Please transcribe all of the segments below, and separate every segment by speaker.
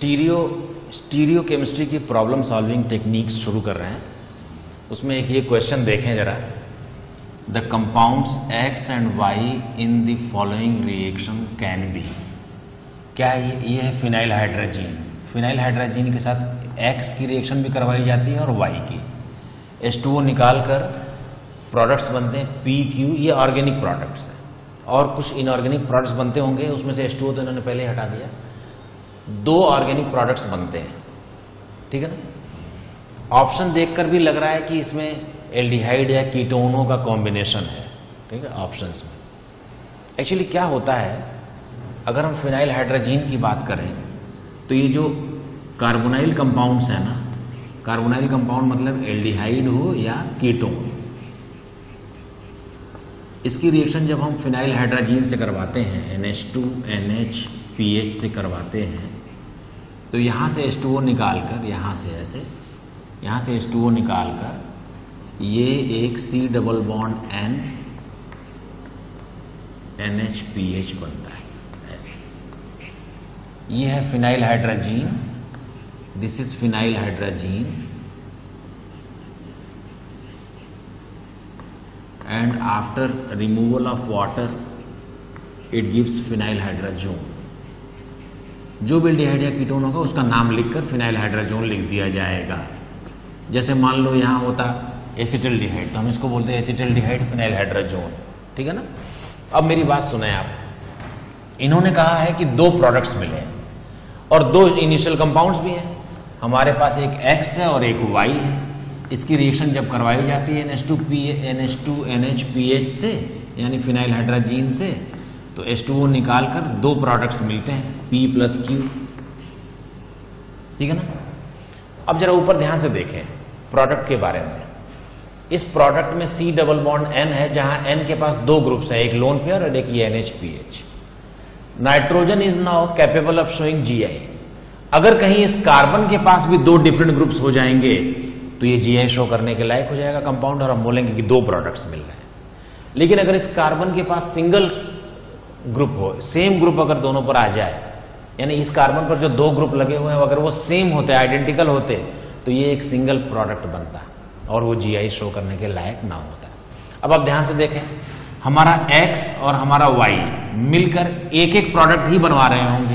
Speaker 1: Stereo chemistry की problem solving techniques शुरू कर रहे हैं। उसमें एक ये क्वेश्चन देखें जरा, the compounds X and Y in the following reaction can be. क्या ये है फिनाइल हाइड्रोजीन। फिनाइल हाइड्रोजीन के साथ एक्स की रिएक्शन भी करवाई जाती है और वाई की। H2O निकाल कर प्रोडक्ट्स बनते हैं PQ, ये ऑर्गेनिक प्रोडक्ट्स हैं। और कुछ इनऑर्गेनिक प्रोडक्ट्स बनते होंगे, उसमें से H2O तो इन्होंने पहले हटा दिया। 2 ऑर्गेनिक प्रोडक्ट्स बनते हैं, ठीक है ना। ऑप्शन देखकर भी लग रहा है कि इसमें एल्डिहाइड या कीटोनों का कॉम्बिनेशन है, ठीक है, ऑप्शंस में। एक्चुअली क्या होता है, अगर हम फिनाइल हाइड्रोजीन की बात करें तो ये जो कार्बोनाइल कंपाउंड्स है ना, कार्बोनाइल कंपाउंड मतलब एल्डिहाइड हो या कीटोन, इसकी रिएक्शन जब हम फिनाइल हाइड्रोजीन से करवाते हैं, NH2NH PH से करवाते हैं, तो यहां से H2O निकालकर, यहां से ऐसे, यहां से H2O निकालकर ये एक C double bond N NH PH बनता है ऐसे। ये है phenyl hydrazine, this is phenyl hydrazine and after removal of water it gives phenyl hydrazone। जो भी एल्डिहाइड या कीटोन होगा उसका नाम लिखकर फिनाइल हाइड्रोजोन लिख दिया जाएगा। जैसे मान लो यहां होता एसिटल्डिहाइड, तो हम इसको बोलते हैं एसिटल्डिहाइड फिनाइल हाइड्रोजोन, ठीक है ना। अब मेरी बात सुने आप, इन्होंने कहा है कि 2 प्रोडक्ट्स मिले हैं और 2 इनिशियल कंपाउंड्स भी हैं। हमारे पास एक X है और एक Y है। इसकी रिएक्शन जब करवाई जाती है NH2NH PH से, यानी फिनाइल हाइड्रोजीन से, तो H2O निकालकर 2 प्रोडक्ट्स मिलते हैं P + Q, ठीक है ना। अब जरा ऊपर ध्यान से देखें प्रोडक्ट के बारे में। इस प्रोडक्ट में C डबल बॉन्ड N है, जहां N के पास 2 ग्रुप्स हैं, एक लोन पेयर और एक ये NH-PH। Nitrogen is now capable of showing GI। अगर कहीं इस कार्बन के पास भी 2 डिफरेंट ग्रुप्स हो जाएंगे तो ये GI शो करने के लायक हो जाएगा कंपाउंड, और हम बोलेंगे कि 2 प्रोडक्ट्स मिल रहे हैं। लेकिन अगर इस कार्बन के पास सिंगल ग्रुप हो, सेम ग्रुप अगर दोनों पर आ जाए, यानी इस कार्बन पर जो 2 ग्रुप लगे हुए हैं अगर वो सेम होते, आइडेंटिकल होते, तो ये एक सिंगल प्रोडक्ट बनता और वो GI शो करने के लायक ना होता। अब आप ध्यान से देखें, हमारा X और हमारा Y मिलकर एक प्रोडक्ट ही बनवा रहे होंगे।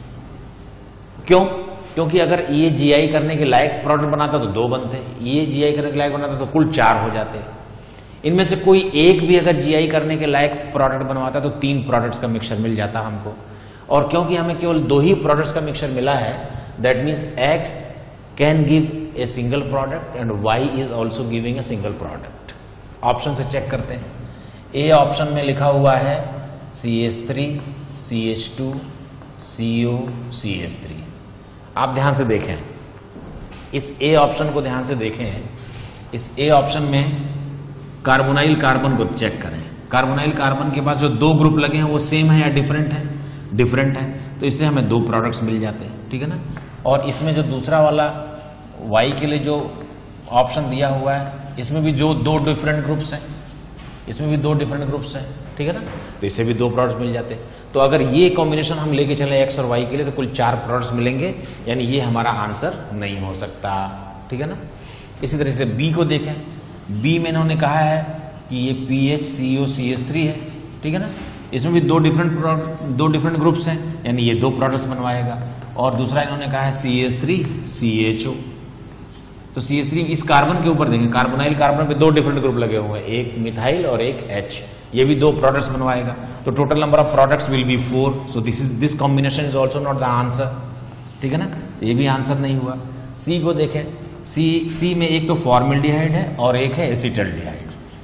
Speaker 1: क्यों? क्योंकि अगर ये GI करने के लायक प्रोडक्ट बनाता तो 2 बनते, ये GI करने के लायक बनाता तो कुल 4 हो जाते। इनमें से कोई एक भी अगर GI करने के लायक प्रोडक्ट बनवाता तो 3 प्रोडक्ट्स का मिक्सचर मिल जाता हमको। और क्योंकि हमें केवल 2 ही प्रोडक्ट्स का मिक्सचर मिला है, that means X can give a single product and Y is also giving a single product. Option से चेक करते हैं। ए ऑप्शन में लिखा हुआ है CH3 CH2 CO CH3। आप ध्यान से देखें, इस ए ऑप्शन को ध्यान से देखें। इस ए ऑप्शन में कार्बोनाइल कार्बन को चेक करें। कार्बोनाइल कार्बन के पास जो 2 ग्रुप लगे हैं वो सेम है या डिफरेंट है? डिफरेंट है, तो इससे हमें 2 प्रोडक्ट्स मिल जाते हैं, ठीक है ना। और इसमें जो दूसरा वाला Y के लिए जो ऑप्शन दिया हुआ है, इसमें भी जो 2 डिफरेंट ग्रुप्स हैं, इसमें भी 2 डिफरेंट ग्रुप्स हैं, ठीक है ना, तो इससे भी 2 प्रोडक्ट्स मिल जाते हैं। तो अगर ये कॉम्बिनेशन हम लेके चले X और Y के लिए तो कुल 4 प्रोडक्ट्स मिलेंगे, यानी ये हमारा आंसर नहीं हो सकता, ठीक है ना। इसी तरह से B को देखें। B में इन्होंने कहा है कि ये PH CO CH3 है, ठीक है ना। इसमें भी 2 डिफरेंट ग्रुप्स हैं, यानी ये 2 प्रोडक्ट्स बनवाएगा। और दूसरा इन्होंने कहा है CH3 CHO, तो CH3 इस कार्बन के ऊपर देखें, कार्बोनाइल कार्बन पे 2 डिफरेंट ग्रुप लगे हुए हैं, एक मिथाइल और एक H, ये भी 2 प्रोडक्ट्स बनवाएगा। तो total number of products will be 4। So this combination is also not the answer, ठीक है ना, ये भी आंसर नहीं हुआ। C को देखें। C में एक तो फॉर्मल्डिहाइड है और एक है एसिटल्डिहाइड।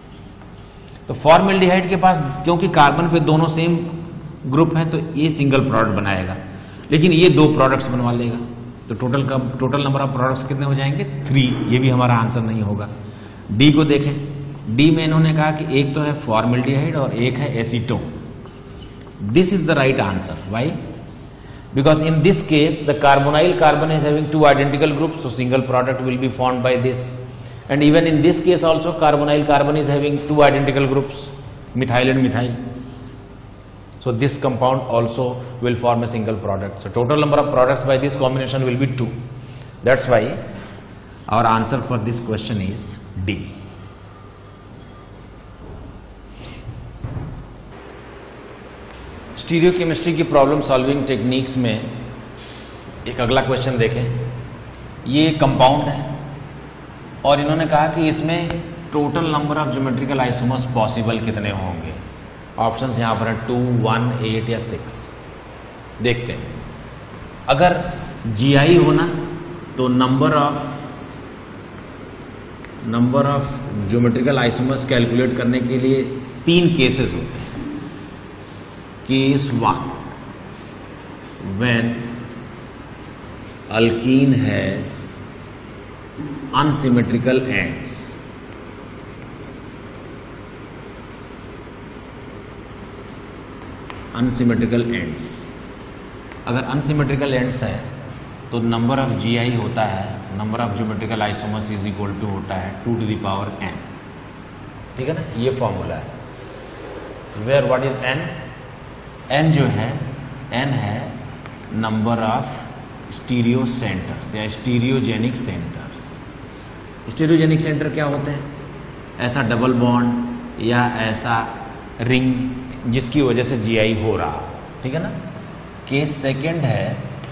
Speaker 1: तो फॉर्मल्डिहाइड के पास क्योंकि कार्बन पे दोनों सेम ग्रुप है तो ये सिंगल प्रोडक्ट बनाएगा, लेकिन ये 2 प्रोडक्ट्स बनवा लेगा। तो टोटल नंबर ऑफ प्रोडक्ट्स कितने हो जाएंगे? 3। ये भी हमारा आंसर नहीं होगा। डी को देखें। डी में इन्होंने कहा कि एक तो है फॉर्मल्डिहाइड और एक है acetone. This is the right answer. Why? Because in this case the carbonyl carbon is having 2 identical groups, so single product will be formed by this. And even in this case also carbonyl carbon is having 2 identical groups, methyl and methyl. So this compound also will form a single product. So total number of products by this combination will be 2. That's why our answer for this question is D. Stereochemistry की problem solving techniques में एक अगला question देखें। ये compound है और इन्होंने कहा कि इसमें total number of geometrical isomers possible कितने होंगे। ऑप्शंस यहां पर है 2, 1, 8 या 6। देखते हैं। अगर GI होना तो number of geometrical isomers calculate करने के लिए 3 केसेस होते हैं। Case 1, when alkene has unsymmetrical ends. Unsymmetrical ends. अगर unsymmetrical ends है तो नंबर ऑफ GI होता है, number of geometrical isomers is equal to होता है 2 to the power n। ठीक है ना, ये फॉर्मूला है। Where what is n? n जो है, n है नंबर ऑफ स्टीरियो सेंटर्स या स्टीरियोजेनिक सेंटर्स। स्टीरियोजेनिक सेंटर क्या होते हैं? ऐसा डबल बॉन्ड या ऐसा रिंग जिसकी वजह से GI हो रहा। ठीक है ना। केस सेकंड है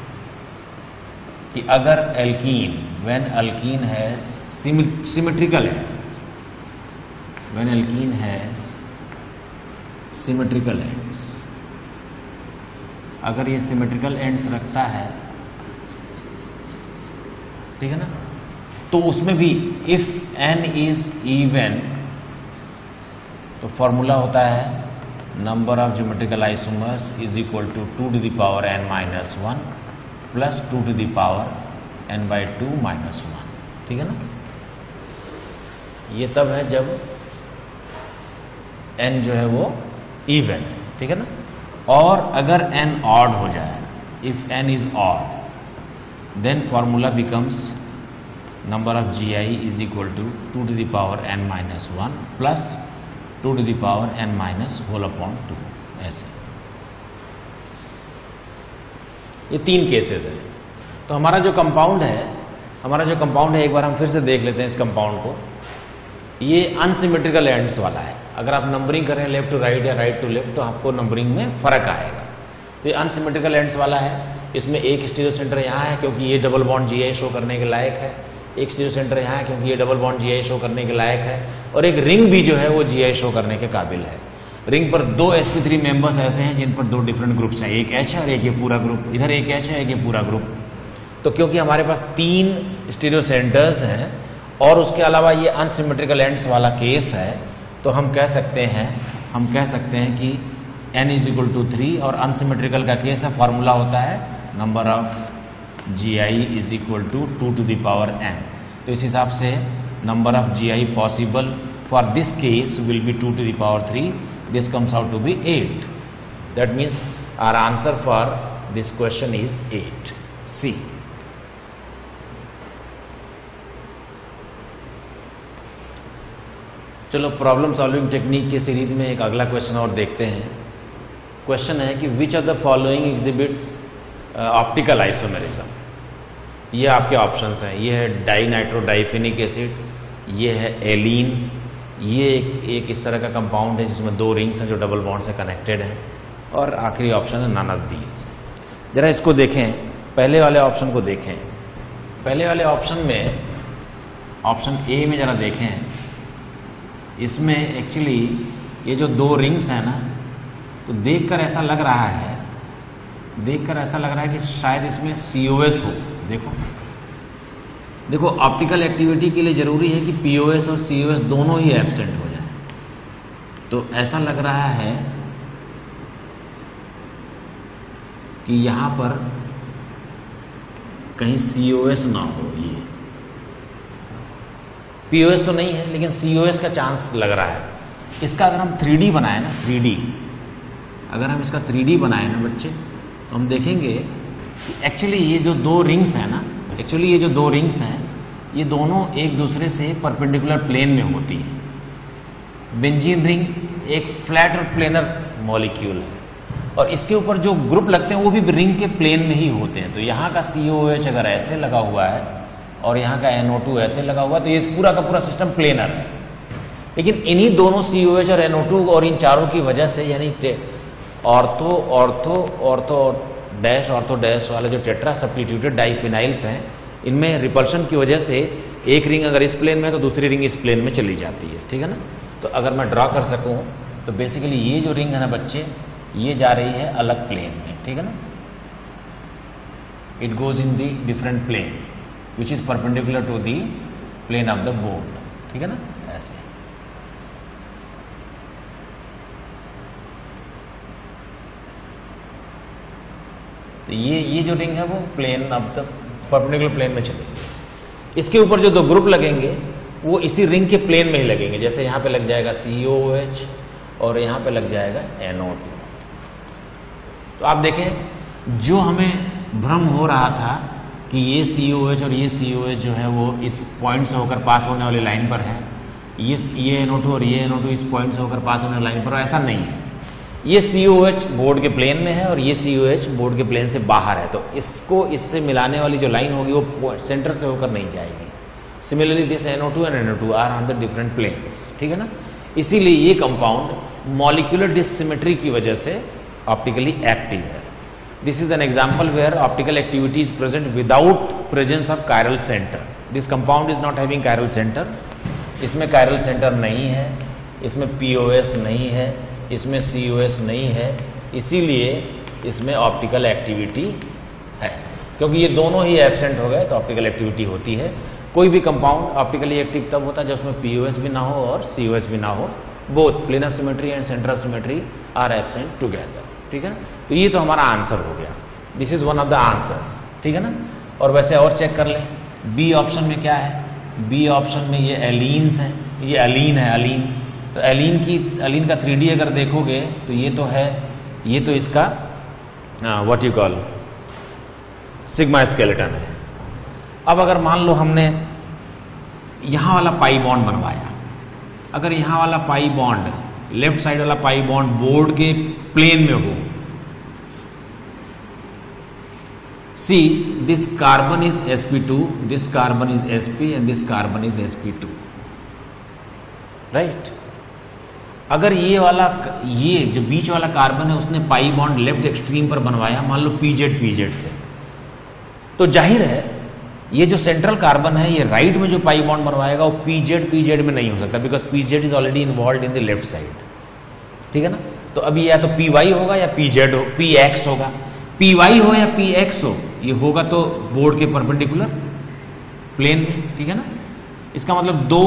Speaker 1: कि अगर एल्कीन, व्हेन एल्कीन है सिमेट्रिकल है, when alkene has symmetrical ends, अगर ये सिमेट्रिकल एंड्स रखता है, ठीक है ना, तो उसमें भी इफ n इज इवन तो फॉर्मूला होता है number of geometrical isomers is equal to 2 to the power n minus 1 plus 2 to the power n by 2 minus 1। ठीक है ना। ये तब है जब n जो है वो इवन है। ठीक है ना। और अगर n ऑड हो जाए, if n is odd, then formula becomes number of GI is equal to 2 to the power n minus 1 plus 2 to the power n minus whole upon 2। ऐसे ये 3 केसेस हैं। तो हमारा जो कंपाउंड है, एक बार हम फिर से देख लेते हैं इस कंपाउंड को। ये अनसिमेट्रिकल एंड्स वाला है। अगर आप नंबरिंग करें लेफ्ट टू राइट या राइट टू लेफ्ट तो आपको नंबरिंग में फर्क आएगा। तो ये अनसिमेट्रिकल एंड्स वाला है। इसमें एक स्टीरियो सेंटर यहाँ है क्योंकि ये डबल बॉन्ड GI शो करने के लायक है, एक स्टीरियो सेंटर यहाँ है क्योंकि ये डबल बॉन्ड GI शो करने के लायक है, और एक रिंग भी जो है वो GI शो करने के काबिल है। रिंग पर 2 sp3 मेंबर्स ऐसे हैं जिन पर 2 डिफरेंट ग्रुप्स हैं, एक H है और एक ये पूरा ग्रुप, इधर एक H है एक ये पूरा ग्रुप। तो क्योंकि हमारे पास 3 स्टीरियो सेंटर्स हैं और उसके अलावा ये अनसिमेट्रिकल एंड्स वाला केस है, तो हम कह सकते हैं कि n इज इक्वल टू 3 और अनसिमेट्रिकल का केस है, फॉर्मूला होता है number of GI is equal to 2 to the power n। तो इस हिसाब से number of GI possible for this case will be 2 to the power 3। This comes out to be 8। That means our answer for this question is 8, C। चलो problem solving technique की series में एक अगला question और देखते हैं। Question है कि which of the following exhibits optical isomerism. ये आपके ऑप्शंस हैं। ये है डाइनाइट्रोडाइफेनिक एसिड, ये है एलीन, ये एक इस तरह का कंपाउंड है जिसमें 2 रिंग्स हैं जो डबल बॉन्ड से कनेक्टेड हैं, और आखिरी ऑप्शन है नन ऑफ दीज। जरा इसको देखें, पहले वाले ऑप्शन को देखें। पहले वाले ऑप्शन में, ऑप्शन ए में जरा देखें, इसमें एक्चुअली ये जो 2 रिंग्स हैं ना, तो देखकर ऐसा लग रहा है कि शायद इसमें COS हो। देखो ऑप्टिकल एक्टिविटी के लिए जरूरी है कि POS और COS दोनों ही एब्सेंट हो जाए। तो ऐसा लग रहा है कि यहां पर कहीं COS ना हो। ये POS तो नहीं है लेकिन COS का चांस लग रहा है। इसका अगर हम 3D बनाए ना, 3D अगर हम इसका 3D बनाए ना बच्चे, तो हम देखेंगे कि एक्चुअली ये जो 2 रिंग्स हैं ना, ये दोनों एक दूसरे से परपेंडिकुलर प्लेन में होती है। बेंजीन रिंग एक फ्लैट और प्लेनर मॉलिक्यूल है, और इसके ऊपर जो ग्रुप लगते हैं वो भी रिंग के प्लेन में ही होते हैं। तो यहाँ का COOH अगर ऐसे लगा हुआ है और यहाँ का NO2 ऐसे लगा हुआ है तो ये पूरा का पूरा सिस्टम प्लेनर है। लेकिन इन्हीं दोनों COH और NO2 और इन चारों की वजह से यानी ortho ortho ortho dash ortho dash वाले जो टेट्रा सब्स्टिट्यूटेड डाइफिनाइल्स हैं, इनमें रिपल्शन की वजह से एक रिंग अगर इस प्लेन में है तो दूसरी रिंग इस प्लेन में चली जाती है, ठीक है ना। तो अगर मैं ड्रॉ कर सकूं तो बेसिकली ये जो रिंग है ना बच्चे, ये जा रही है अलग प्लेन में, ठीक है ना। It goes in the different plane which is perpendicular to the plane of the board, ठीक है ना, ऐसे। तो ये जो रिंग है वो plane of the perpendicular plane में चलेगी। इसके ऊपर जो दो ग्रुप लगेंगे वो इसी रिंग के प्लेन में ही लगेंगे। जैसे यहां पे लग जाएगा COOH और यहां पे लग जाएगा NO2। तो आप देखें जो हमें भ्रम हो रहा था कि ये COOH और ये COOH जो है वो इस पॉइंट से होकर पास होने वाली लाइन पर है, ये NO2 और ये NO2 इस पॉइंट से होकर पास होने वाली लाइन पर, ऐसा नहीं है। ये COH बोर्ड के प्लेन में है और ये COH बोर्ड के प्लेन से बाहर है। तो इसको इससे मिलाने वाली जो लाइन होगी वो सेंटर से होकर नहीं जाएगी। Similarly this NO2 and NO2 are on the different planes, ठीक है ना। इसीलिए ये कंपाउंड मॉलिक्यूलर डिसिमेट्री की वजह से ऑप्टिकली एक्टिव है। This is an example where optical activity is present without presence of chiral centre. This compound is not having chiral centre. इसमें कायरल सेंटर नहीं है, इसमें POS नहीं है, इसमें COS नहीं है, इसीलिए इसमें ऑप्टिकल एक्टिविटी है। क्योंकि ये दोनों ही एब्सेंट हो गए तो ऑप्टिकल एक्टिविटी होती है। कोई भी कंपाउंड ऑप्टिकली एक्टिव तब होता है जब उसमें POS भी ना हो और COS भी ना हो। Both plane of symmetry and centre of symmetry are absent together, ठीक है ना। तो ये तो हमारा आंसर हो गया। This is one of the answers, ठीक है ना। और वैसे और चेक कर लें, बी ऑप्शन में क्या है। बी ऑप्शन में ये एलीन्स हैं, ये अलीन है, अलीन। तो अलीन का 3D अगर देखोगे तो ये तो है, ये तो इसका what you call sigma skeleton है। अब अगर मान लो हमने यहां वाला पाई बॉन्ड बनवाया, अगर यहां वाला पाई बॉन्ड, लेफ्ट साइड वाला पाई बॉन्ड बोर्ड के प्लेन में हो, see this carbon is sp2, this carbon is sp and this carbon is sp2, right. अगर ये वाला, ये जो बीच वाला कार्बन है उसने पाई बॉन्ड लेफ्ट एक्सट्रीम पर बनवाया, मान लो PZ से, तो जाहिर है ये जो सेंट्रल कार्बन है ये राइट में जो पाई बॉन्ड बनवाएगा वो PZ में नहीं हो सकता, because PZ is already involve in the left side, ठीक है ना। तो अभी या तो PY होगा या PZ हो, PX होगा। PY हो या PX हो, ये होगा तो बोर्ड के परपेंडिकुलर प्लेन में, ठीक है ना। इसका मतलब दो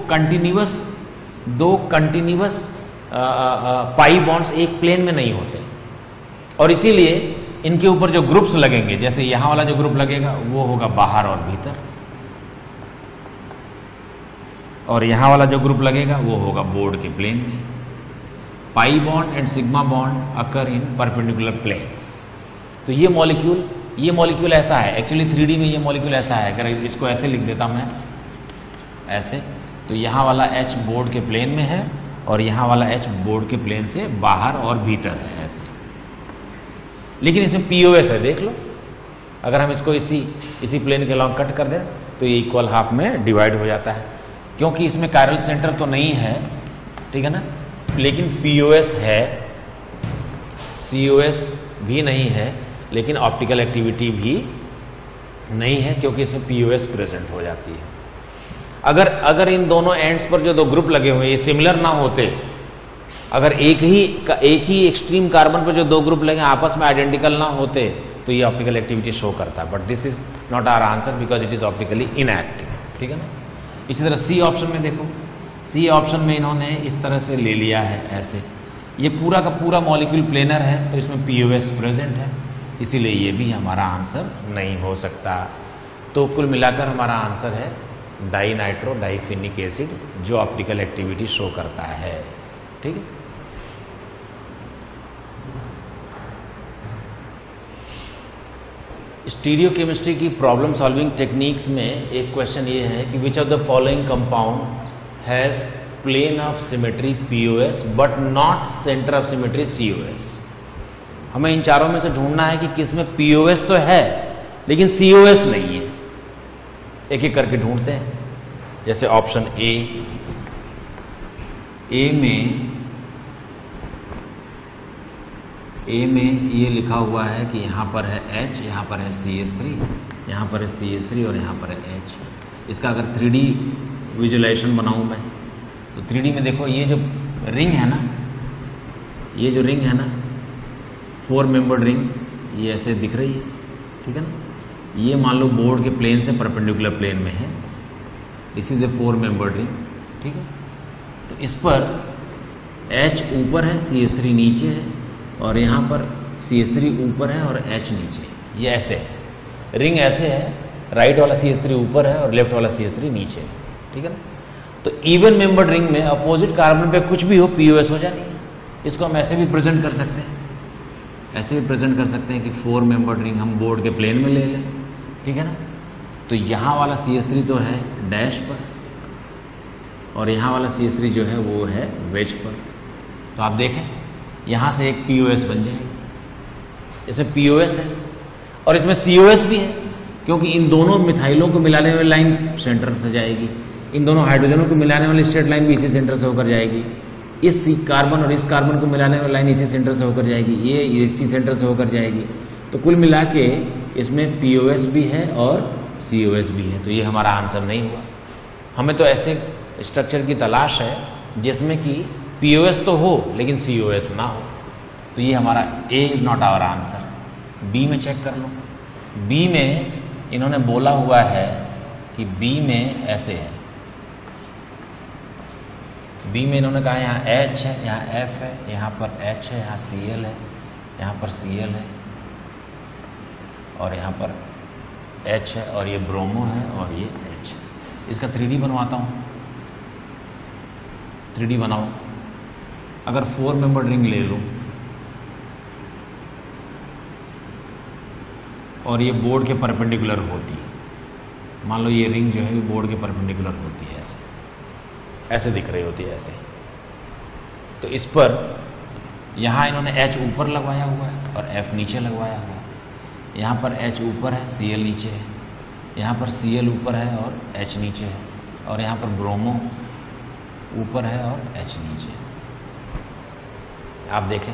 Speaker 1: कंटिन्यूअस पाई बॉन्ड्स एक प्लेन में नहीं होते, और इसीलिए इनके ऊपर जो ग्रुप्स लगेंगे, जैसे यहां वाला जो ग्रुप लगेगा वो होगा बाहर और भीतर, और यहां वाला जो ग्रुप लगेगा वो होगा बोर्ड के प्लेन में। Pi bond and sigma bond occur in perpendicular planes. तो ये मॉलिक्यूल ऐसा है, एक्चुअली 3D में ये मॉलिक्यूल ऐसा है। अगर इसको ऐसे लिख देता मैं ऐसे, तो यहां वाला H बोर्ड के प्लेन में है और यहां वाला H बोर्ड के प्लेन से बाहर और भीतर है ऐसे। लेकिन इसमें POS है, देख लो। अगर हम इसको इसी प्लेन के लॉन्ग कट कर दें तो ये इक्वल हाफ में डिवाइड हो जाता है, क्योंकि इसमें कायरल सेंटर तो नहीं है, ठीक है ना, लेकिन POS है, COS भी नहीं है, लेकिन ऑप्टिकल एक्टिविटी भी नहीं है, क्योंकि इसमें POS प्रेजेंट हो जाती है। अगर इन दोनों एंड्स पर जो दो ग्रुप लगे हुए ये सिमिलर ना होते, अगर एक ही एक्सट्रीम कार्बन पर जो दो ग्रुप लगे आपस में आइडेंटिकल ना होते, तो ये ऑप्टिकल एक्टिविटी शो करता है। But this is not our answer because it is optically inactive, ठीक है ना। इसी तरह सी ऑप्शन में देखो, सी ऑप्शन में इन्होंने इस तरह से ले लिया है ऐसे। ये पूरा का पूरा मॉलिक्यूल प्लेनर है, तो इसमें POS प्रेजेंट है, इसीलिए ये भी हमारा आंसर नहीं हो सकता। तो कुल मिलाकर हमारा आंसर है डाइनाइट्रो डाइफिनिक एसिड, जो ऑप्टिकल एक्टिविटी शो करता है, ठीक है। स्टीरियोकेमिस्ट्री की प्रॉब्लम सॉल्विंग टेक्निक्स में एक क्वेश्चन ये है कि which of the following compound has plane of symmetry POS but not centre of symmetry COS। हमें इन चारों में से ढूंढना है कि किसमें पीओएस तो है लेकिन सीओएस नहीं है। एक एक करके ढूंढते हैं। जैसे ऑप्शन ए में ये लिखा हुआ है कि यहां पर है H, यहां पर है CH3, यहां पर है CH3 और यहां पर है H। इसका अगर 3D विजुअलाइजेशन बनाऊं मैं तो 3D में देखो ये जो रिंग है ना, ये जो रिंग है ना 4 मेंबर्ड रिंग, ये ऐसे दिख रही है, ठीक है ना। ये मान लो बोर्ड के प्लेन से परपेंडिकुलर प्लेन में है। This is a 4 membered ring, ठीक है। तो इस पर H ऊपर है, CH3 नीचे है और यहां पर CH3 ऊपर है और H नीचे है। ये ऐसे है, रिंग ऐसे है, राइट वाला CH3 ऊपर है और लेफ्ट वाला CH3 नीचे है, ठीक है ना। तो इवन मेंबर्ड रिंग में अपोजिट कार्बन पे कुछ भी हो पीओएस हो जानी है। इसको हम ऐसे भी प्रेजेंट कर सकते हैं, ऐसे भी प्रेजेंट कर सकते हैं कि 4 मेंबर्ड रिंग हम बोर्ड के प्लेन में ले लें, ठीक है ना। तो यहां वाला CH3 तो है डैश पर और यहां वाला CH3 जो है वो है वेज पर। तो आप देखें यहां से एक पीओएस बन जाएगी। इसमें पीओएस है और इसमें सीओएस भी है, क्योंकि इन दोनों मिथाइलों को मिलाने वाली लाइन सेंटर से जाएगी, इन दोनों हाइड्रोजनों को मिलाने वाली स्ट्रेट लाइन भी इसी सेंटर से होकर जाएगी, इस कार्बन और इस कार्बन को मिलाने वाली लाइन इसी सेंटर से होकर जाएगी, ये इसी सेंटर से होकर जाएगी। तो कुल मिला के इसमें पीओएस भी है और सीओएस भी है। तो ये हमारा आंसर नहीं हुआ। हमें तो ऐसे स्ट्रक्चर की तलाश है जिसमें कि पीओएस तो हो लेकिन सीओएस ना हो। तो ये हमारा A is not our answer. B में चेक कर लो। बी में इन्होंने बोला हुआ है कि बी में ऐसे है। बी में इन्होंने कहा यहाँ H है, यहाँ F है, यहाँ पर H है, यहाँ Cl है, यहाँ पर Cl है और यहाँ पर H है और ये ब्रोमो है और ये H है। इसका 3D बनवाता हूँ। 3D बनाओ। अगर 4 मेंबर्ड रिंग ले लूं और ये बोर्ड के परपेंडिकुलर होती है, मान लो ये रिंग जो है बोर्ड के परपेंडिकुलर होती है, ऐसे ऐसे दिख रही होती है ऐसे। तो इस पर यहां इन्होंने H ऊपर लगवाया हुआ है और F नीचे लगवाया हुआ है। यहां पर H ऊपर है, Cl नीचे है, यहां पर Cl ऊपर है और H नीचे है और यहां पर ब्रोमो ऊपर है और H नीचे है। आप देखें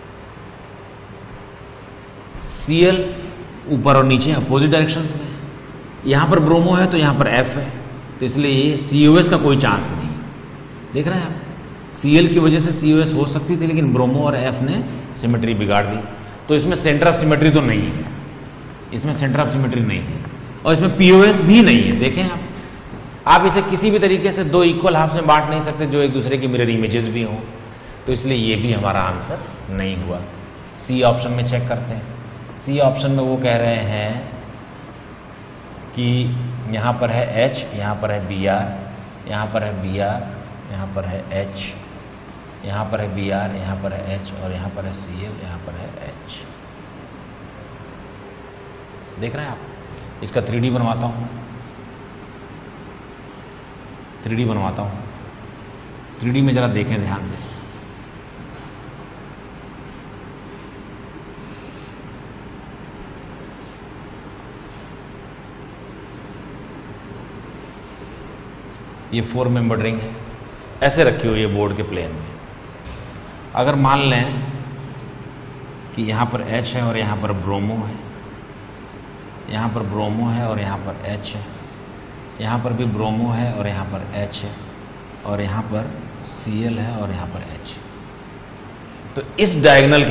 Speaker 1: Cl ऊपर और नीचे अपोजिट डायरेक्शंस में, यहां पर ब्रोमो है तो यहां पर F है, तो इसलिए ये COS का कोई चांस नहीं। देख रहे हैं आप, Cl की वजह से COS हो सकती थी लेकिन ब्रोमो और F ने सिमेट्री बिगाड़ दी। तो इसमें सेंटर ऑफ सिमेट्री तो नहीं है, इसमें सेंटर ऑफ सिमेट्री नहीं है और इसमें पीओएस भी नहीं है। देखें आप इसे किसी भी तरीके से 2 इक्वल हाफ में बांट नहीं सकते जो एक दूसरे की मिरर इमेजेस भी हों। तो इसलिए ये भी हमारा आंसर नहीं हुआ। सी ऑप्शन में चेक करते हैं। सी ऑप्शन में वो कह रहे हैं कि यहां पर है H, यहां पर है Br, यहां पर है Br, यहां पर है H, यहां पर है Br, यहां पर है H और यहां पर है Cl, यहां पर है H। देख रहे हैं आप। इसका 3D बनवाता हूं। 3D बनवाता हूं। 3D में जरा देखें ध्यान से। ये 4 मेंबर्ड रिंग है, ऐसे रखी हुई है बोर्ड के प्लेन में। अगर मान लें कि यहां पर H है और यहां पर ब्रोमो है, यहां पर ब्रोमो है और यहां पर H है, यहां पर भी ब्रोमो है और यहां पर H है और यहां पर Cl है और यहां पर H। तो इस डायगोनल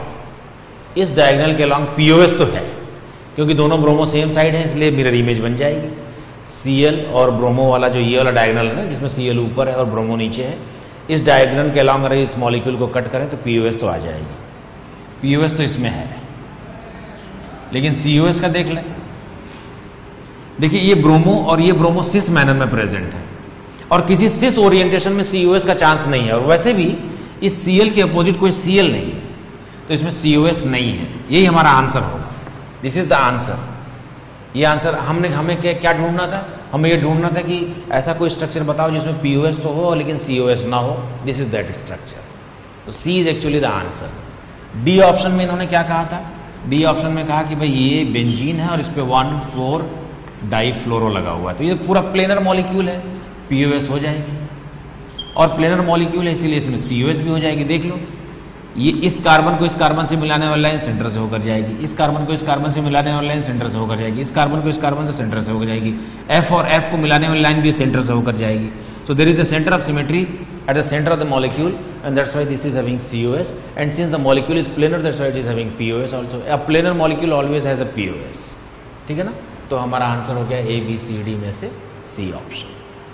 Speaker 1: के अलॉन्ग पीओएस तो है, क्योंकि दोनों ब्रोमो सेम साइड है इसलिए मिरर इमेज बन जाएगी। Cl और ब्रोमो वाला जो ये वाला डायगोनल है ना, जिसमें Cl ऊपर है और ब्रोमो नीचे है, इस डायगोनल के अलॉन्ग अगर इस मॉलिक्यूल को कट करें तो पीओएस तो आ जाएगी। पीओएस तो इसमें है, लेकिन सीओएस का देख लें। देखिए ये ब्रोमो और ये ब्रोमो सिस मैनर में प्रेजेंट है और किसी सिस ओरिएंटेशन में सीओएस का चांस नहीं है और वैसे भी इस Cl के अपोजिट कोई Cl नहीं है, तो इसमें सीओएस नहीं है। यही हमारा आंसर होगा। This is the answer. ये आंसर हमें क्या ढूंढना था? हमें ये ढूंढना था कि ऐसा कोई स्ट्रक्चर बताओ जिसमें पीओएस तो हो लेकिन सीओएस ना हो। This is that structure. तो C is actually the answer. D option में इन्होंने क्या कहा था? डी ऑप्शन में कहा कि भाई ये बेंजीन है और इस पे 1,4 डाइफ्लोरो लगा हुआ है, तो ये पूरा प्लेनर मॉलिक्यूल है, पीओएस हो जाएगी। और प्लेनर मॉलिक्यूल है इसीलिए इसमें सीओएस भी हो जाएगी। देख लो, ये इस कार्बन को इस कार्बन से मिलाने वाली लाइन सेंटर से होकर जाएगी, इस कार्बन को इस कार्बन से मिलाने वाली लाइन सेंटर से होकर जाएगी, इस कार्बन को इस कार्बन से सेंटर से होकर जाएगी, एफ और एफ को मिलाने वाली लाइन भी सेंटर से होकर जाएगी। So there is a center of symmetry at the center of the molecule, and that's why this is having COS. And since the molecule is planar, that's why it is having POS also. A planar molecule always has a POS. ठीक है ना? तो हमारा answer हो गया A, B, C, D में से C option.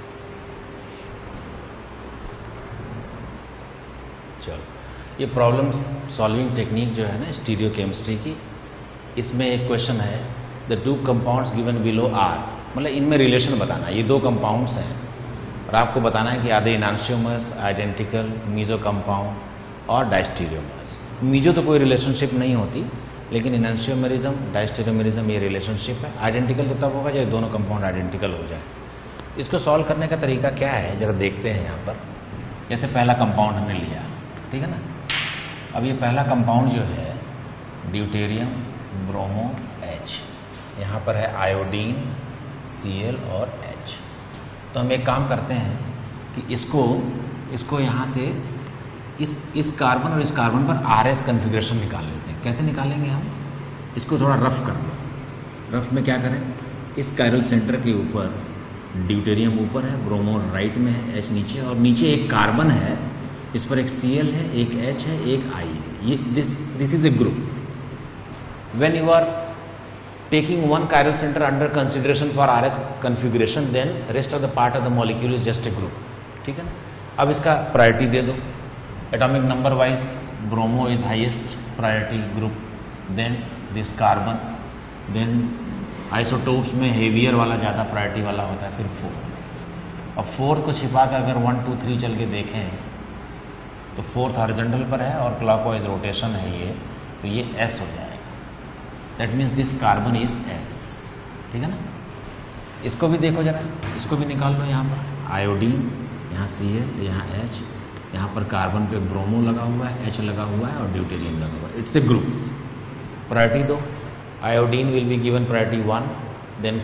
Speaker 1: चलो, ये प्रॉब्लम सॉल्विंग टेक्निक जो है ना स्टीरियोकेमिस्ट्री की, इसमें एक क्वेश्चन है, the two compounds given below are, मतलब इनमें रिलेशन बताना। ये दो कंपाउंड्स हैं और आपको बताना है कि आधे इनांशियोमर्स, आइडेंटिकल, मीजो कंपाउंड और डायस्टीरियोमर्स। मीजो तो कोई रिलेशनशिप नहीं होती, लेकिन इनांशियोमरिज्म, डायस्टीरियोमरिज्म ये रिलेशनशिप है। आइडेंटिकल तो तब होगा जब दोनों कंपाउंड आइडेंटिकल हो जाए। इसको सॉल्व करने का तरीका क्या है जरा देखते हैं यहाँ पर। जैसे पहला कंपाउंड हमने लिया, ठीक है ना। अब ये पहला कंपाउंड जो है ड्यूटेरियम ब्रोमो H, यहाँ पर है आयोडीन Cl और H। तो हम एक काम करते हैं कि इसको यहाँ से इस कार्बन और इस कार्बन पर RS कन्फिग्रेशन निकाल लेते हैं। कैसे निकालेंगे हम? इसको थोड़ा रफ कर लो। रफ में क्या करें, इस कायरल सेंटर के ऊपर ड्यूटेरियम ऊपर है, ब्रोमो राइट में है, H नीचे, और नीचे एक कार्बन है, इस पर एक Cl है, एक H है, एक I है। ये this is a group. When you are taking one chiral center under consideration for RS configuration, then rest of the part of the molecule is just a group, ठीक है ना। अब इसका प्रायोरिटी दे दो, atomic number wise bromo is highest priority group, then this carbon, then isotopes में heavier वाला ज़्यादा प्रायोरिटी वाला होता है, फिर फोर्थ। अब फोर्थ को छिपा कर अगर 1 2 3 चल के देखें तो फोर्थ हॉरिजॉन्टल पर है और क्लॉकवाइज रोटेशन है ये, तो ये S हो जाएगा। That means this carbon is S, ठीक है ना। इसको भी देखो जरा, इसको भी निकाल लो। यहाँ पर आयोडीन, यहाँ Cl, यहाँ H, यहाँ पर कार्बन पे ब्रोमो लगा हुआ है, H लगा हुआ है और ड्यूटेरियम लगा हुआ है। It's a group. प्रायोरिटी दो। Iodine will be given priority 1, then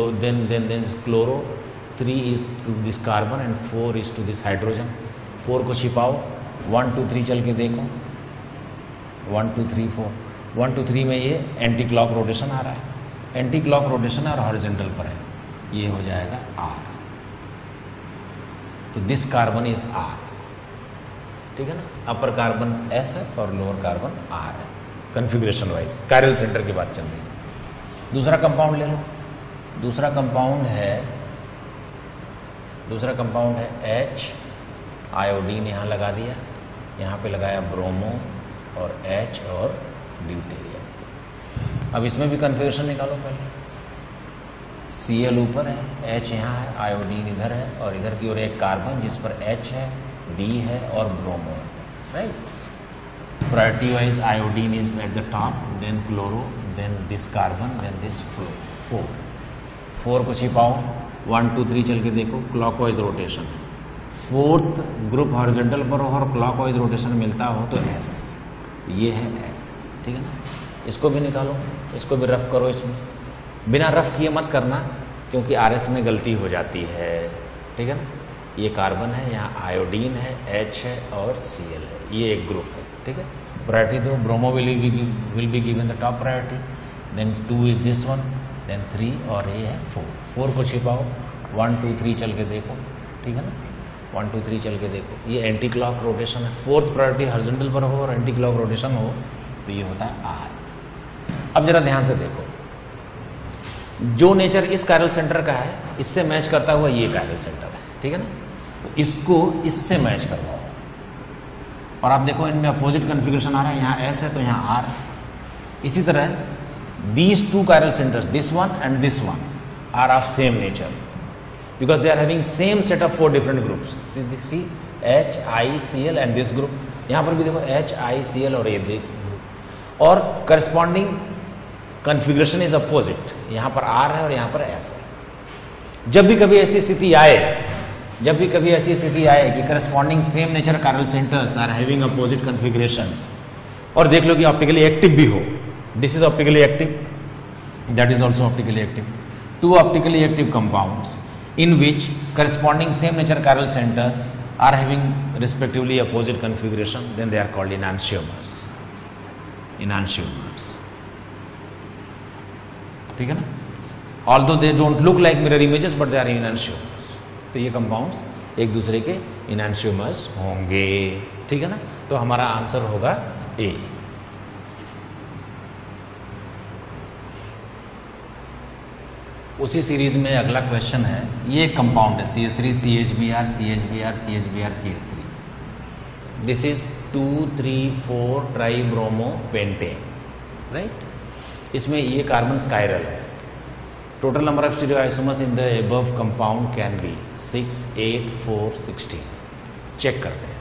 Speaker 1: chloro, 3 is to this carbon and 4 is to this hydrogen. 4 को छिपाओ, 1 2 3 चल के देखो, 1 2 3 4। 1 2 3 में ये एंटी क्लॉक रोटेशन आ रहा है, एंटी क्लॉक रोटेशन और हॉरिजॉन्टल पर है, ये हो जाएगा R। तो दिस कार्बन इज R, ठीक है ना। अपर कार्बन S है और लोअर कार्बन R है, कन्फिग्रेशन वाइज। कायरल सेंटर की बात चल रही है। दूसरा कंपाउंड ले लो। दूसरा कंपाउंड है H, आयोडीन यहाँ लगा दिया, यहाँ पे लगाया ब्रोमो और H और ड्यूटेरियम। अब इसमें भी कन्फिग्रेशन निकालो पहले। Cl ऊपर है, H यहाँ है, आयोडीन इधर है और इधर की ओर एक कार्बन जिस पर H है, D है और bromo, right. Priority wise iodine is at the top, then chloro, then this carbon, then this 4 को छिपाओ, 1 2 3 चल के देखो, clockwise rotation. Fourth group horizontal पर हो और क्लॉकवाइज रोटेशन मिलता हो तो S, ये है S, ठीक है ना। इसको भी निकालो, इसको भी रफ करो। इसमें बिना रफ किए मत करना क्योंकि RS में गलती हो जाती है, ठीक है ना। ये कार्बन है, यहाँ आयोडीन है, H है और Cl है, ये एक ग्रुप है, ठीक है। प्रायोरिटी दो। Bromo will be given the top priority, then 2 is this one, then 3 और ये है 4 को छिपाओ, 1 2 3 चल के देखो, ठीक है ना। 1 2 3 चल के देखो, ये एंटी क्लॉक रोटेशन है। फोर्थ प्रायोरिटी हॉरिजॉन्टल पर हो और एंटी क्लॉक रोटेशन हो तो ये होता है R। अब जरा ध्यान से देखो, जो नेचर इस कायरल सेंटर का है इससे मैच करता हुआ ये कायरल सेंटर है, ठीक है ना। तो इसको इससे मैच करवाओ और आप देखो इनमें अपोजिट कन्फिग्रेशन आ रहा है, यहाँ S है तो यहाँ R है। इसी तरह these two chiral centers, this one and this one, are of same nature because they are having same set of 4 different groups. See H, I, Cl and this group. यहाँ पर भी देखो H, I, Cl और ये group और corresponding configuration is opposite. यहाँ पर R है और यहाँ पर S है। जब भी कभी ऐसी स्थिति आए कि corresponding same nature chiral centers are having opposite configurations और देख लो कि ऑप्टिकली एक्टिव भी हो, this is optically active, that is also optically active, two optically active compounds in which corresponding same nature chiral centers are having respectively opposite configuration, then they are called enantiomers. Enantiomers. ठीक है ना? Although they don't look like mirror images, but they are enantiomers. तो ये compounds एक दूसरे के enantiomers होंगे, ठीक है ना? तो हमारा आंसर होगा ए। उसी सीरीज में अगला क्वेश्चन है, ये एक कंपाउंड है CH3 CHBr CHBr CHBr CH3, this is 2,3,4 tribromopentane, right. इसमें ये कार्बन कायरल है। Total number of stereoisomers in the above compound can be 6, 8, 4, 16। Check करते हैं।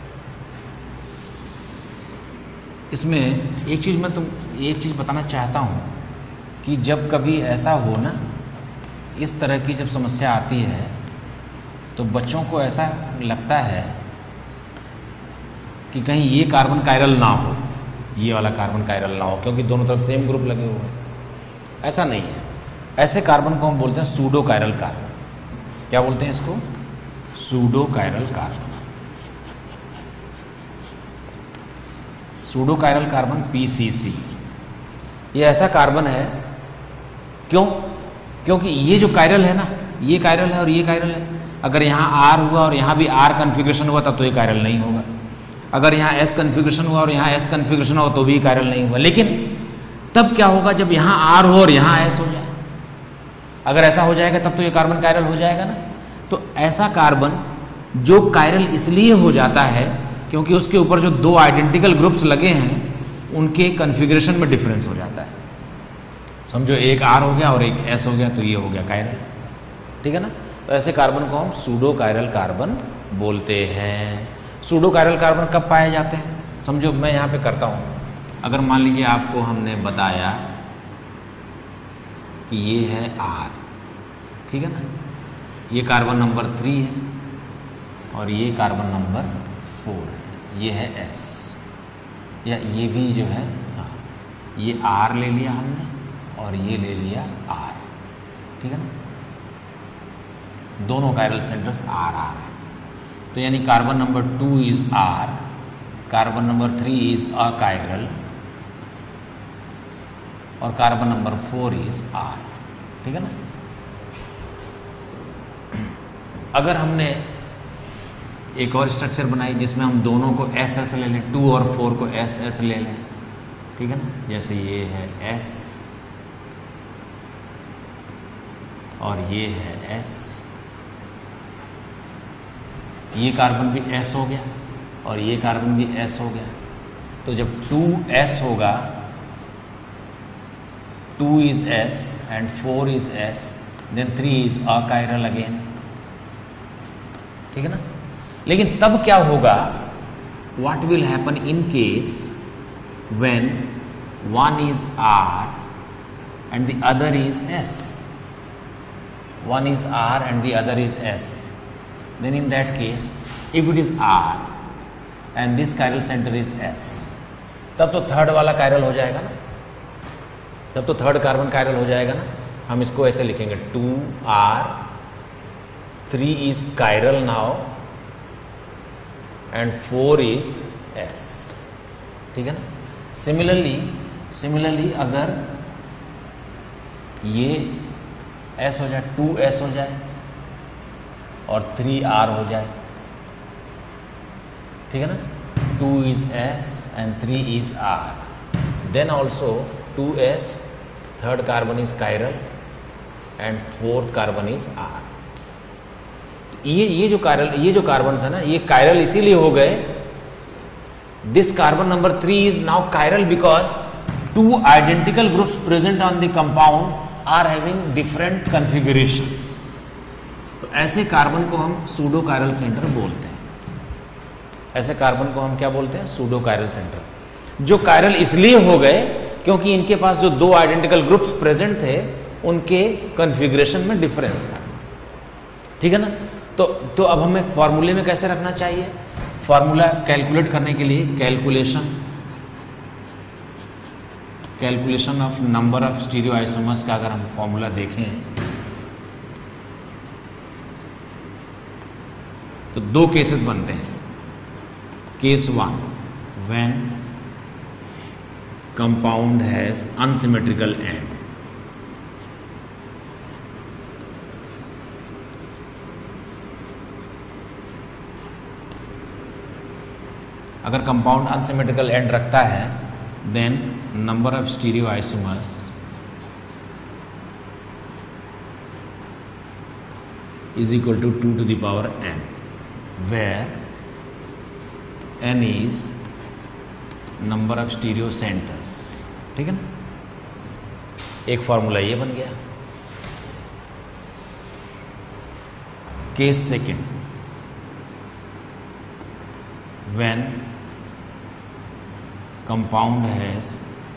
Speaker 1: इसमें एक चीज बताना चाहता हूं कि जब कभी ऐसा हो ना, इस तरह की जब समस्या आती है तो बच्चों को ऐसा लगता है कि कहीं ये कार्बन कायरल ना हो, ये वाला कार्बन कायरल ना हो, क्योंकि दोनों तरफ सेम ग्रुप लगे हुए हैं। ऐसा नहीं है। ऐसे कार्बन को हम बोलते हैं सूडो कायरल कार्बन। क्या बोलते हैं इसको? Pseudo chiral carbon. Pseudo chiral carbon PCC, ये ऐसा कार्बन है। क्योंकि ये जो कायरल है ना, ये कायरल है और ये कायरल है। अगर यहां R हुआ और यहां भी R कन्फिग्रेशन हुआ तब तो ये कायरल नहीं होगा। अगर यहां S कन्फिग्रेशन हुआ और यहां S कन्फिग्रेशन हुआ तो भी कायरल नहीं होगा। लेकिन तब क्या होगा जब यहां R हो और यहां S हो जाए? अगर ऐसा हो जाएगा तब तो ये कार्बन कायरल हो जाएगा ना। तो ऐसा कार्बन जो कायरल इसलिए हो जाता है क्योंकि उसके ऊपर जो दो आइडेंटिकल ग्रुप्स लगे हैं उनके कन्फिग्रेशन में डिफरेंस हो जाता है। समझो एक R हो गया और एक S हो गया तो ये हो गया कायरल, ठीक है ना। तो ऐसे कार्बन को हम सूडो कायरल कार्बन बोलते हैं। सूडो कायरल कार्बन कब पाए जाते हैं? समझो मैं यहां पे करता हूं। अगर मान लीजिए आपको हमने बताया कि ये है R, ठीक है ना, ये कार्बन नंबर 3 है और ये कार्बन नंबर 4 है, ये है S, या ये भी जो है, हाँ, ये R ले लिया हमने और ये ले लिया R, ठीक है ना। दोनों कायरल सेंटर्स R है। तो यानी carbon number 2 is R, carbon number 3 is achiral और कार्बन नंबर 4 इज R, ठीक है ना। अगर हमने एक और स्ट्रक्चर बनाई जिसमें हम दोनों को SS ले लें, 2 और 4 को SS ले लें, ठीक है ना। जैसे ये है S और ये है S, ये कार्बन भी S हो गया और ये कार्बन भी S हो गया। तो जब 2S होगा, 2 is S and 4 is S, then 3 is achiral again, ठीक है ना। लेकिन तब क्या होगा? What will happen in case when one is R and the other is S? One is R and the other is S. Then in that case, if it is R and this chiral center is S, तब तो third वाला chiral हो जाएगा ना, तब तो third carbon chiral हो जाएगा ना। हम इसको ऐसे लिखेंगे 2R, 3 is chiral now and 4 is S, ठीक है ना। सिमिलरली अगर ये S हो जाए, 2S हो जाए और 3R हो जाए, ठीक है ना। 2 is S and 3 is R, then also 2S, third carbon is chiral and fourth carbon is R. ये जो कार्बन है ना, ये कायरल इसीलिए हो गए। This carbon number 3 is now chiral because two identical groups present on the compound are having different configurations. तो ऐसे कार्बन को हम सूडो कायरल सेंटर बोलते हैं। ऐसे कार्बन को हम क्या बोलते हैं? Pseudo chiral centre. जो कायरल इसलिए हो गए क्योंकि इनके पास जो दो आइडेंटिकल ग्रुप्स प्रेजेंट थे उनके कॉन्फ़िगरेशन में डिफरेंस था, ठीक है ना। तो अब हमें फॉर्मूले में कैसे रखना चाहिए? फॉर्मूला कैलकुलेट करने के लिए calculation calculation of number of stereoisomers का अगर हम फॉर्मूला देखें तो दो केसेस बनते हैं. Case 1, when compound has unsymmetrical end. अगर कंपाउंड अनसिमेट्रिकल एंड रखता है, then number of stereoisomers is equal to 2 to the power n, where n is number of stereo centers. ठीक है ना. एक फॉर्मूला ये बन गया. Case second, when compound has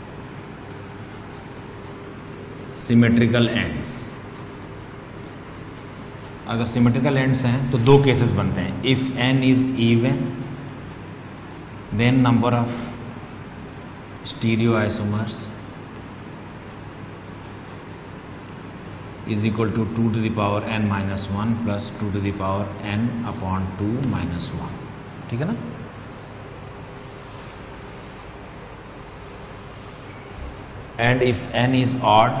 Speaker 1: symmetrical ends. अगर सिमेट्रिकल एंड्स हैं तो दो केसेस बनते हैं. If n is even, then number of stereoisomers is equal to 2 to the power n minus 1 plus 2 to the power n upon 2 minus 1. ठीक है ना. And if n is odd,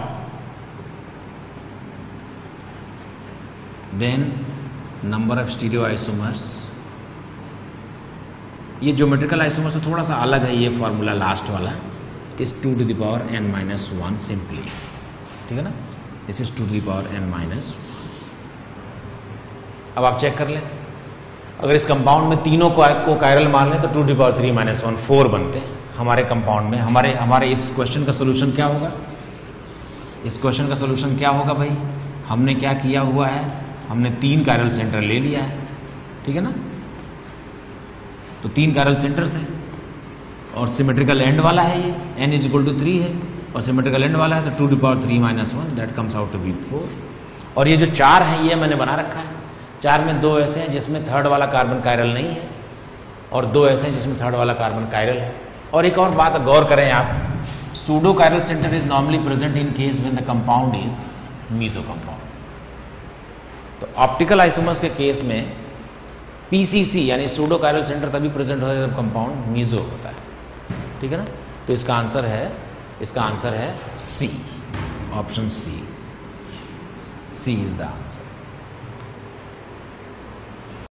Speaker 1: then number of stereoisomers, ये geometrical isomer से थोड़ा सा अलग है ये फॉर्मूला लास्ट वाला, is 2 to the power n minus 1 simply. ठीक है ना. This is 2 to the power n minus 1. अब आप चेक कर लें, अगर इस कंपाउंड में तीनों को कायरल मान लें तो 2 to the power 3 minus 1 4 बनते हैं हमारे कंपाउंड में. हमारे इस क्वेश्चन का सोल्यूशन क्या होगा? इस क्वेश्चन का सोल्यूशन क्या होगा भाई? हमने क्या किया हुआ है, हमने 3 कायरल सेंटर ले लिया है. ठीक है ना. तो 3 कायरल सेंटर्स हैं और सिमेट्रिकल एंड वाला है ये, n इज इक्वल टू 3 है और सिमेट्रिकल एंड वाला है तो 2 to the power 3 minus 1, that comes out to be 4. और ये जो 4 है ये मैंने बना रखा है. 4 में 2 ऐसे हैं जिसमें थर्ड वाला कार्बन कायरल नहीं है और 2 ऐसे हैं जिसमें थर्ड वाला कार्बन कायरल है. और एक और बात गौर करें आप, pseudo chiral centre is normally present in case when the compound is meso compound. तो ऑप्टिकल आइसोमर्स के केस में पीसीसी यानी सूडो कायरल सेंटर तभी प्रेजेंट होता है जब कंपाउंड मीसो होता है. ठीक है ना. तो इसका आंसर है C, option C. C is the answer.